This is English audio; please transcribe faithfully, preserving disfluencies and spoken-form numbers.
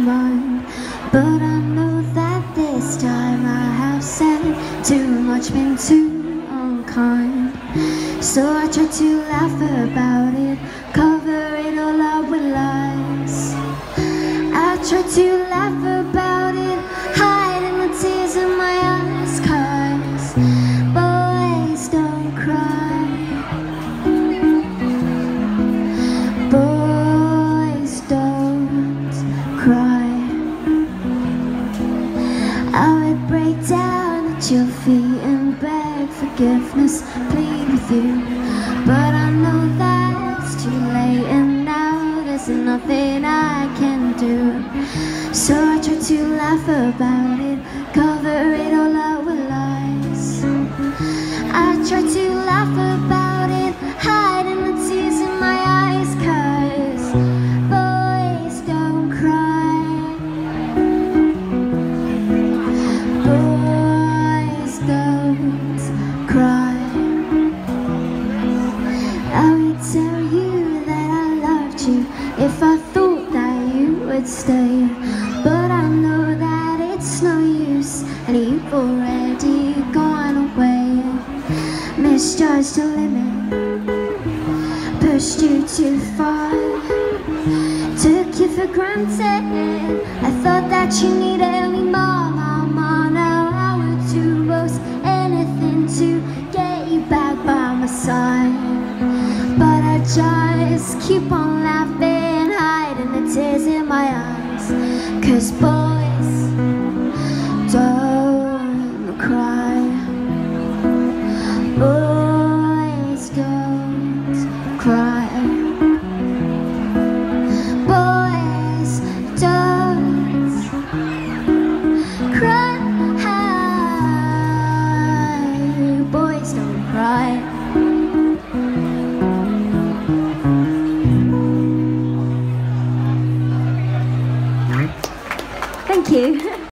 mind. But I know that this time I have said too much, been too unkind. So I try to laugh about it, cover it all up with lies. I try to laugh about it, hiding the tears in my eyes. 'Cause boys don't cry, boys don't cry. I would break down at your feet and beg forgiveness, plead with you. But I know that it's too late, and now there's nothing I can do. So I try to laugh about it, cover it all up with lies. I try to laugh about it, hiding the tears in my eyes. 'Cause boys don't cry, boys don't cry. I would tell you that I loved you if I thought that you would stay. But I know that it's no use, and you've already gone away. Misjudged the limit, pushed you too far, took you for granted. I thought that you needed me more, mama. Now I would do most anything to get you back by my side. But I just keep on laughing, hiding the tears in my eyes. 'Cause boys don't cry, boys don't cry, boys don't cry, boys don't cry. Thank you.